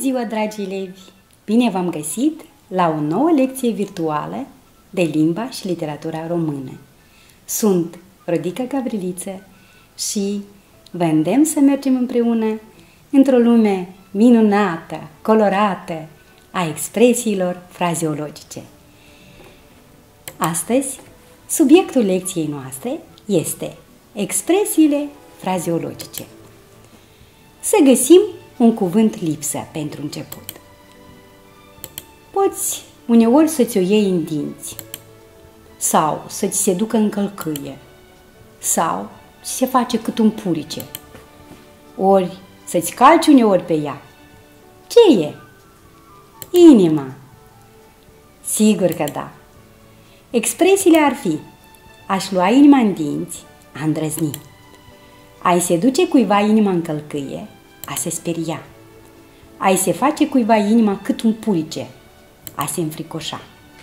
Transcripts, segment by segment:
ziua, dragi elevi! Bine v-am găsit la o nouă lecție virtuală de limba și literatura română. Sunt Rodica Gavriliță și vă îndemn să mergem împreună într-o lume minunată, colorată a expresiilor frazeologice. Astăzi, subiectul lecției noastre este expresiile frazeologice. Să găsim un cuvânt lipsă pentru început. Poți uneori să-ți o iei în dinți, sau să-ți se ducă în călcâie, sau ți se face cât un purice, ori să-ți calci uneori pe ea. Ce e? Inima. Sigur că da. Expresiile ar fi: aș lua inima în dinți, a îndrăzni; ai se duce cuiva inima în călcâie, a se speria; ai se face cuiva inima cât un purice, a se înfricoșa.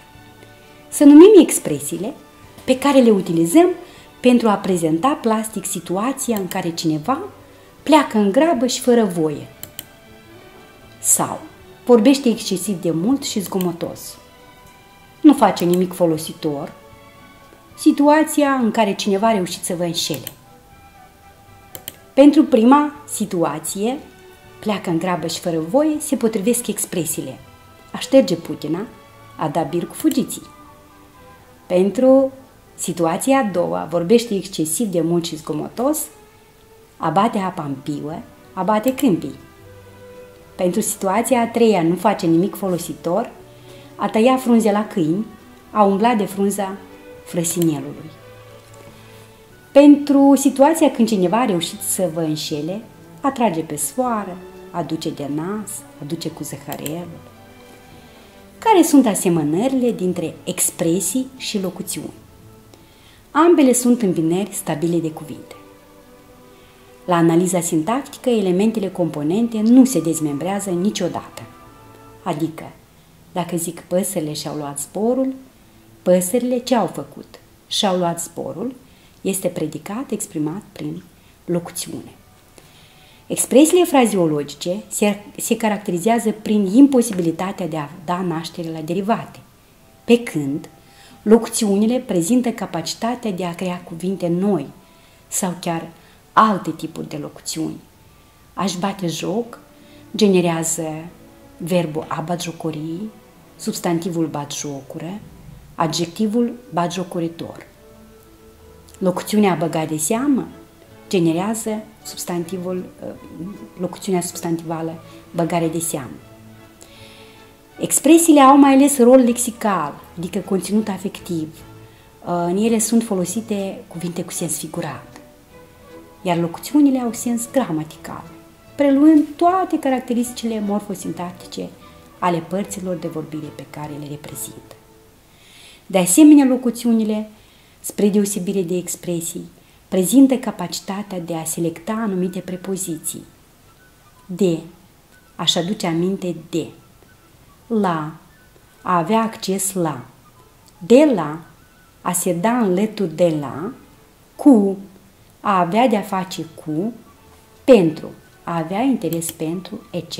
Să numim expresiile pe care le utilizăm pentru a prezenta plastic situația în care cineva pleacă în grabă și fără voie, sau vorbește excesiv de mult și zgomotos, nu face nimic folositor, situația în care cineva a reușit să vă înșele. Pentru prima situație, pleacă în grabă și fără voie, se potrivesc expresiile: a șterge putina, a da bir cu fugiții. Pentru situația a doua, vorbește excesiv de mult și zgomotos, a bate apa în piuă, a bate câmpii. Pentru situația a treia, nu face nimic folositor, a tăia frunze la câini, a umbla de frunza frăsinelului. Pentru situația când cineva a reușit să vă înșele, a trage pe soară, a duce de nas, a duce cu zăhărelul. Care sunt asemănările dintre expresii și locuțiuni? Ambele sunt îmbinări stabile de cuvinte. La analiza sintactică, elementele componente nu se dezmembrează niciodată. Adică, dacă zic păsările și-au luat zborul, păsările ce au făcut? Și-au luat zborul, este predicat exprimat prin locuțiune. Expresiile frazeologice se caracterizează prin imposibilitatea de a da naștere la derivate, pe când locuțiunile prezintă capacitatea de a crea cuvinte noi sau chiar alte tipuri de locuțiuni. Aș bate joc generează verbul a batjocori, substantivul batjocură, adjectivul batjocoritor. Locuțiunea a băga de seamă generează locuțiunea substantivală băgare de seamă. Expresiile au mai ales rol lexical, adică conținut afectiv. În ele sunt folosite cuvinte cu sens figurat, iar locuțiunile au sens gramatical, preluând toate caracteristicile morfosintactice ale părților de vorbire pe care le reprezintă. De asemenea, locuțiunile, spre deosebire de expresii, prezintă capacitatea de a selecta anumite prepoziții. De, aș aduce aminte de; la, a avea acces la; de la, a se da înlături de la; cu, a avea de-a face cu; pentru, a avea interes pentru, etc.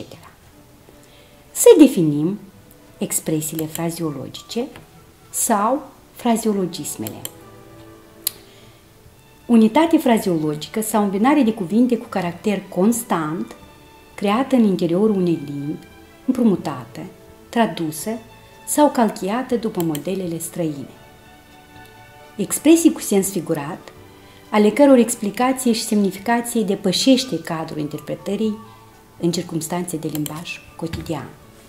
Să definim expresiile frazeologice sau frazeologismele. Unitate frazeologică sau îmbinare de cuvinte cu caracter constant, creată în interiorul unei limbi, împrumutată, tradusă sau calchiată după modelele străine. Expresii cu sens figurat, ale căror explicație și semnificație depășește cadrul interpretării în circumstanțe de limbaj cotidian.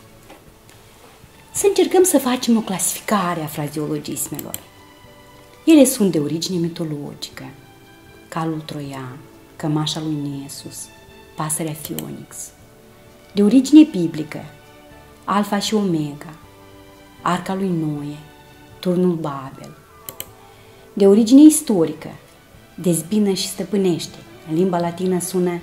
Să încercăm să facem o clasificare a frazeologismelor. Ele sunt de origine mitologică: calul troian, cămașa lui Nesus, pasărea Phoenix; de origine biblică: Alfa și Omega, arca lui Noe, turnul Babel; de origine istorică: dezbină și stăpânește, în limba latină sună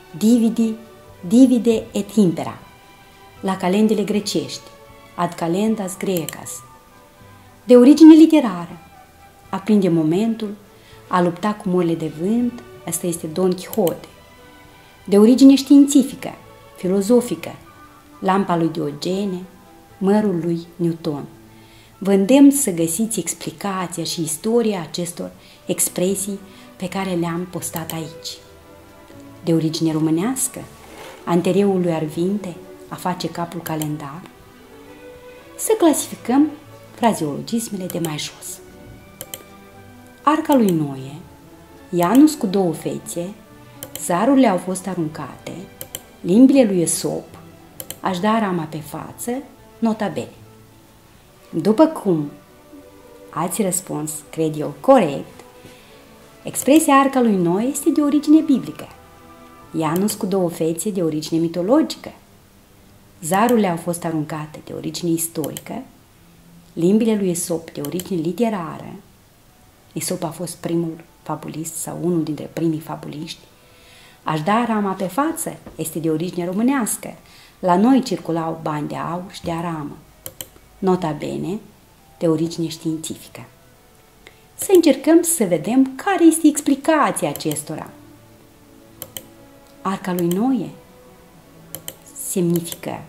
divide et impera; la calendele grecești: ad calendas grecas; de origine literară: aprinde momentul, a lupta cu morile de vânt, asta este Don Quixote; de origine științifică, filozofică: lampa lui Diogene, mărul lui Newton. Vă îndemn să găsiți explicația și istoria acestor expresii pe care le-am postat aici. De origine românească, antereul lui Arvinte, a face capul calendar, să clasificăm frazeologismele de mai jos. Arca lui Noe, Ianus cu două fețe, zarurile au fost aruncate, limbile lui Esop, aș da rama pe față, nota bene. După cum ați răspuns, cred eu, corect, expresia arca lui Noe este de origine biblică, Ianus cu două fețe de origine mitologică, zarurile au fost aruncate de origine istorică, limbile lui Esop de origine literară, Esop a fost primul fabulist sau unul dintre primii fabuliști, aș da rama pe față este de origine românească, la noi circulau bani de aur și de aramă, nota bene, de origine științifică. Să încercăm să vedem care este explicația acestora. Arca lui Noe semnifică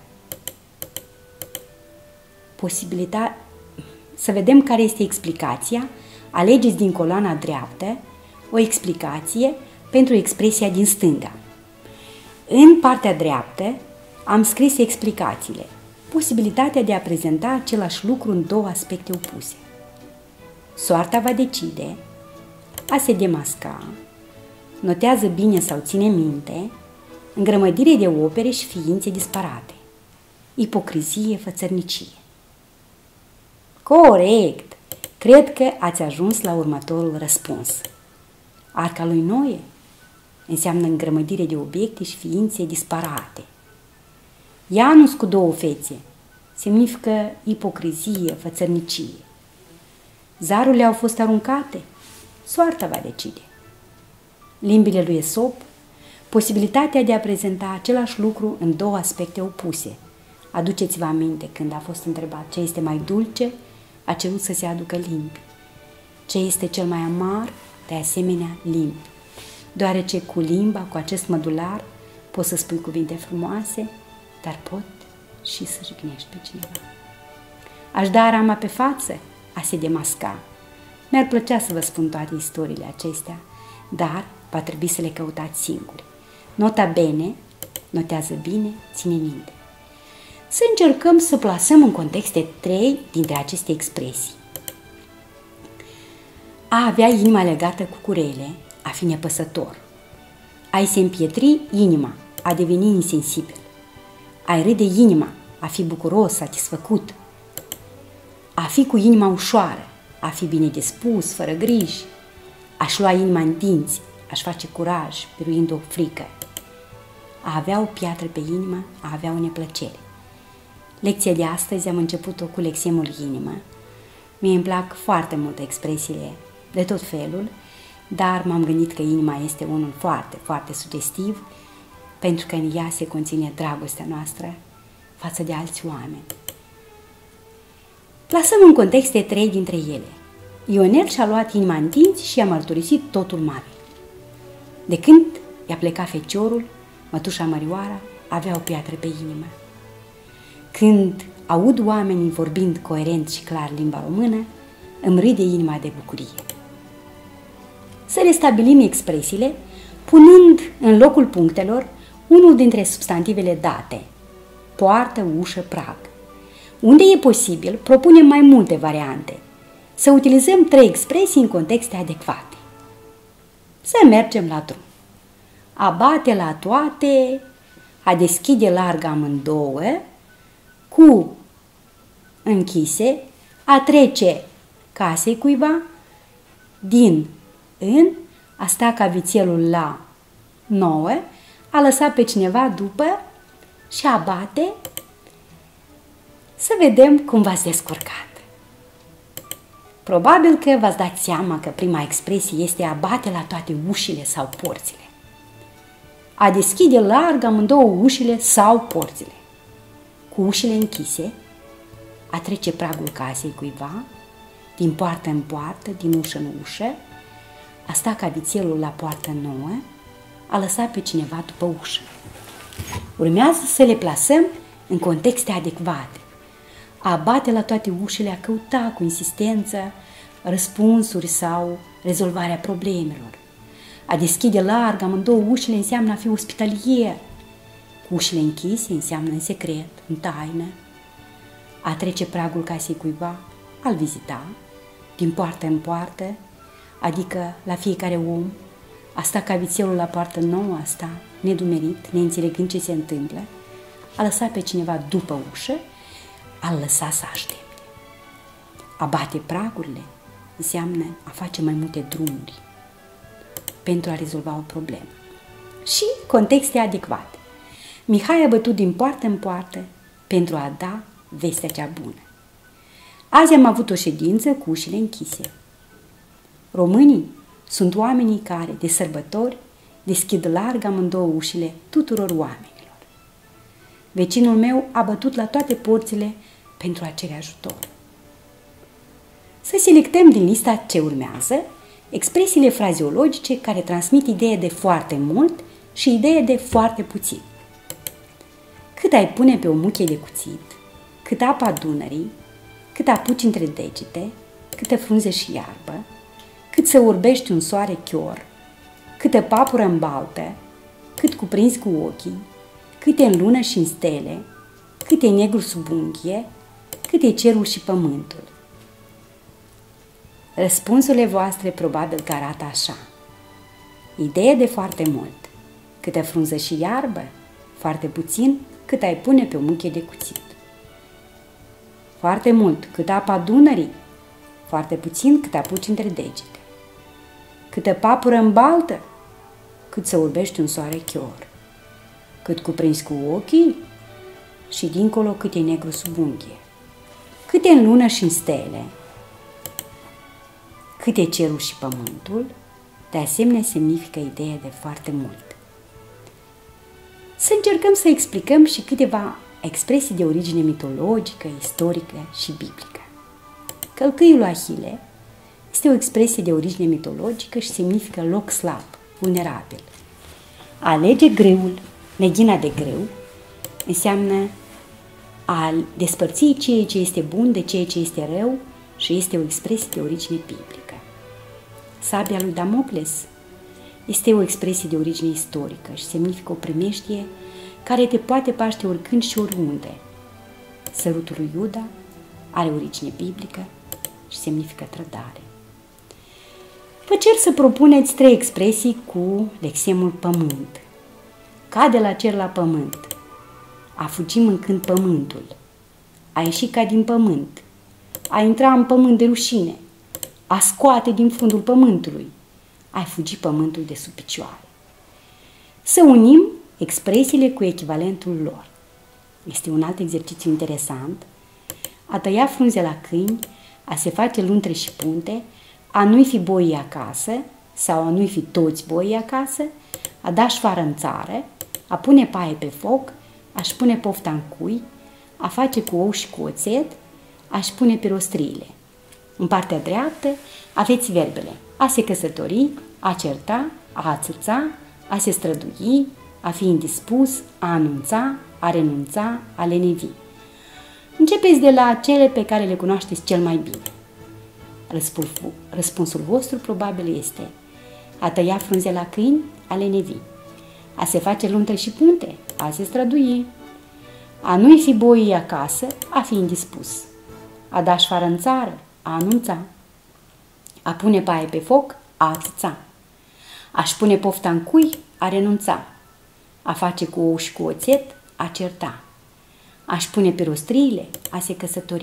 posibilitatea. Să vedem care este explicația. Alegeți din coloana dreaptă o explicație pentru expresia din stânga. În partea dreaptă am scris explicațiile. Posibilitatea de a prezenta același lucru în două aspecte opuse. Soarta va decide, a se demasca, notează bine sau ține minte, îngrămădire de opere și ființe disparate, ipocrizie, fățărnicie. Corect! Cred că ați ajuns la următorul răspuns. Arca lui Noe înseamnă îngrămădire de obiecte și ființe disparate. Ianus cu două fețe semnifică ipocrizie, fățărnicie. Zarurile au fost aruncate, soarta va decide. Limbile lui Esop, posibilitatea de a prezenta același lucru în două aspecte opuse. Aduceți-vă aminte când a fost întrebat ce este mai dulce, a cerut să se aducă limbi. Ce este cel mai amar, de asemenea limbi. Deoarece cu limba, cu acest mădular, poți să spui cuvinte frumoase, dar pot și să jignești pe cineva. Aș da rama pe față, a se demasca. Mi-ar plăcea să vă spun toate istoriile acestea, dar va trebui să le căutați singuri. Nota bene, notează bine, ține minte. Să încercăm să plasăm în contexte 3 dintre aceste expresii. A avea inima legată cu curele, a fi nepăsător. A-i se împietri inima, a deveni insensibil. A-i râde inima, a fi bucuros, satisfăcut. A fi cu inima ușoară, a fi bine dispus, fără griji. A-și lua inima în dinți, a-și face curaj, biruind o frică. A avea o piatră pe inimă, a avea o neplăcere. Lecția de astăzi am început-o cu lexemul inimă. Mie îmi plac foarte mult expresiile de tot felul, dar m-am gândit că inima este unul foarte, foarte sugestiv, pentru că în ea se conține dragostea noastră față de alți oameni. Plasăm în contexte 3 dintre ele. Ionel și-a luat inima în dinți și i-a mărturisit totul mamei. De când i-a plecat feciorul, mătușa Mărioara avea o piatră pe inimă. Când aud oamenii vorbind coerent și clar limba română, îmi râde inima de bucurie. Să restabilim expresiile, punând în locul punctelor unul dintre substantivele date, poartă, ușă, prag. Unde e posibil, propunem mai multe variante. Să utilizăm 3 expresii în contexte adecvate. Să mergem la drum. A bate la toate, a deschide larg amândouă, cu închise, a trece casei cuiva, din în, a sta ca vițelul la 9, a lăsa pe cineva după și a bate. Să vedem cum v-ați descurcat. Probabil că v-ați dat seama că prima expresie este a bate la toate ușile sau porțile. A deschide larg amândouă ușile sau porțile. Cu ușile închise, a trece pragul casei cuiva, din poartă în poartă, din ușă în ușă, a sta ca vițelul la poartă nouă, a lăsa pe cineva după ușă. Urmează să le plasăm în contexte adecvate, a bate la toate ușile, a căuta cu insistență răspunsuri sau rezolvarea problemelor. A deschide larg amândouă ușile înseamnă a fi ospitalier. Cu ușile închise înseamnă în secret, în taină. A trece pragul casei cuiva, a-l vizita, din poartă în poartă, adică la fiecare om, a sta ca vițelul la poartă nouă, a sta nedumerit, neînțelegând ce se întâmplă, a lăsa pe cineva după ușă, a-l lăsa să aștepte. A bate pragurile înseamnă a face mai multe drumuri pentru a rezolva o problemă. Și contexte adecvate. Mihai a bătut din poartă în poartă pentru a da vestea cea bună. Azi am avut o ședință cu ușile închise. Românii sunt oamenii care, de sărbători, deschid larg amândouă ușile tuturor oamenilor. Vecinul meu a bătut la toate porțile pentru a cere ajutor. Să selectăm din lista ce urmează expresiile frazeologice care transmit ideea de foarte mult și ideea de foarte puțin. Cât ai pune pe o muchie de cuțit, cât apa Dunării, cât apuci între degete, câtă frunze și iarbă, cât să urbești un soare chior, câtă papură în baltă, cât cuprinzi cu ochii, cât e în lună și în stele, cât e negru sub unghie, cât e cerul și pământul. Răspunsurile voastre probabil că arată așa. Ideea de foarte mult, câtă frunză și iarbă, foarte puțin, cât ai pune pe o muchie de cuțit. Foarte mult, cât apa Dunării, foarte puțin, cât apuci între degete. Câtă papură în baltă, cât să urbești un soare chior. Cât cuprinzi cu ochii și dincolo cât e negru sub unghie. Cât e în lună și în stele, cât e cerul și pământul, de asemenea semnifică ideea de foarte mult. Să încercăm să explicăm și câteva expresii de origine mitologică, istorică și biblică. Călcâiul lui Ahile este o expresie de origine mitologică și semnifică loc slab, vulnerabil. A alege greul, neghina de greu, înseamnă a despărți ceea ce este bun de ceea ce este rău și este o expresie de origine biblică. Sabia lui Damocles este o expresie de origine istorică și semnifică o primejdie care te poate paște oricând și oriunde. Sărutul lui Iuda are origine biblică și semnifică trădare. Vă cer să propuneți 3 expresii cu lexemul pământ. Cade la cer la pământ, a fugi mâncând pământul, a ieși ca din pământ, a intra în pământ de rușine, a scoate din fundul pământului, ai fugi pământul de sub picioare. Să unim expresiile cu echivalentul lor. Este un alt exercițiu interesant. A tăia frunze la câini, a se face luntre și punte, a nu-i fi boii acasă sau a nu-i fi toți boii acasă, a da șoară în țară, a pune paie pe foc, a-și pune pofta în cui, a face cu ou și cu oțet, a-și pune pe rostriile. În partea dreaptă aveți verbele a se căsători, a certa, a ațăța, a se strădui, a fi indispus, a anunța, a renunța, a lenevi. Începeți de la cele pe care le cunoașteți cel mai bine. Răspunsul vostru probabil este a tăia frunze la câini, a lenevi, a se face luntre și punte, a se strădui, a nu-i fi boii acasă, a fi indispus, a da șoară în țară, a anunța, a pune paie pe foc, a ațăța, a-și pune pofta în cui, a renunța, a face cu ou și cu oțet, a certa, a-și pune pe rostriile, a se căsători.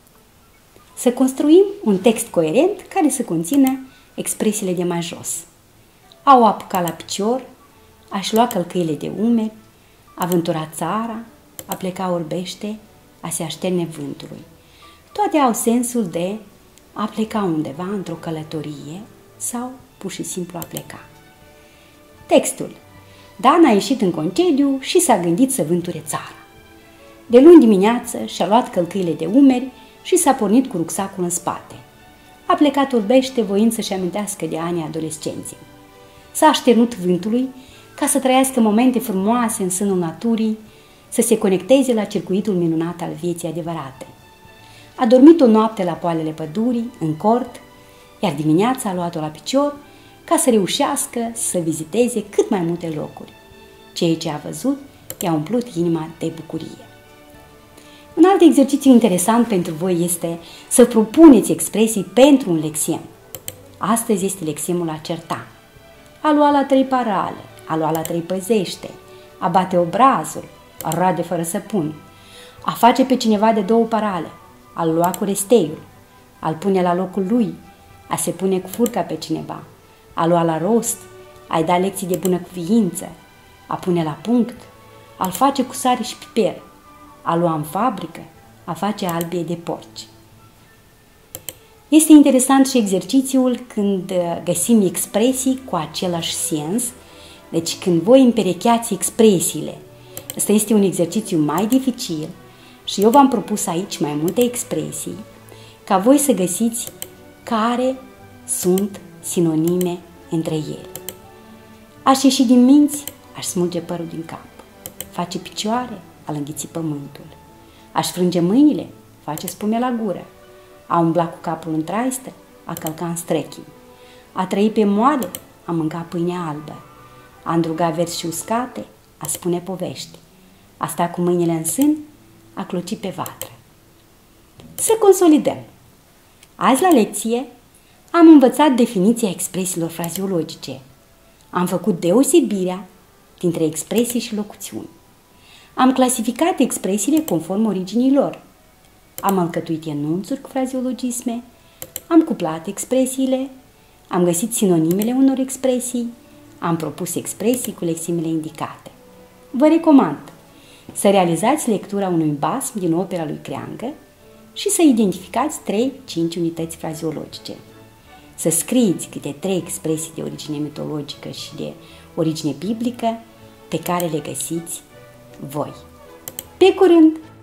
Să construim un text coerent care să conțină expresiile de mai jos. A o apuca la picior, a-și lua călcâile de umeri, a vântura țara, a pleca orbește, a se așterne vântului. Toate au sensul de a pleca undeva într-o călătorie sau pur și simplu a pleca. Textul. Dan a ieșit în concediu și s-a gândit să vânture țara. De luni dimineață și-a luat călcâile de umeri și s-a pornit cu rucsacul în spate. A plecat orbește voind să-și amintească de anii adolescenței. S-a așternut vântului ca să trăiască momente frumoase în sânul naturii, să se conecteze la circuitul minunat al vieții adevărate. A dormit o noapte la poalele pădurii, în cort, iar dimineața a luat-o la picior ca să reușească să viziteze cât mai multe locuri. Ceea ce a văzut i-a umplut inima de bucurie. Un alt exercițiu interesant pentru voi este să propuneți expresii pentru un lexem. Astăzi este lexemul a certa, a lua la 3 parale, a lua la 3 păzește, a bate obrazul, a roade fără săpun, a face pe cineva de 2 parale, a-l lua cu resteiul, a-l pune la locul lui, a se pune cu furca pe cineva, a lua la rost, a-i da lecții de bunăcuviință, a pune la punct, a-l face cu sare și piper, a lua în fabrică, a face albie de porci. Este interesant și exercițiul când găsim expresii cu același sens, deci când voi împerecheați expresiile. Ăsta este un exercițiu mai dificil și eu v-am propus aici mai multe expresii ca voi să găsiți care sunt sinonime între ele. Aș ieși din minți, aș smulge părul din cap. Face picioare, a înghiți pământul. Aș frânge mâinile, face spume la gură. A umbla cu capul în traistă, a călca în strechii. A trăi pe moale, a mânca pâine albă. A îndruga verzi și uscate, a spune povești. A sta cu mâinile în sân, a cloci pe vatră. Să consolidăm. Azi la lecție am învățat definiția expresiilor frazeologice. Am făcut deosebirea dintre expresii și locuțiuni. Am clasificat expresiile conform originii lor. Am alcătuit enunțuri cu frazeologisme, am cuplat expresiile, am găsit sinonimele unor expresii, am propus expresii cu leximele indicate. Vă recomand să realizați lectura unui basm din opera lui Creangă și să identificați 3-5 unități frazeologice. Să scrieți câte 3 expresii de origine mitologică și de origine biblică pe care le găsiți voi. Pe curând!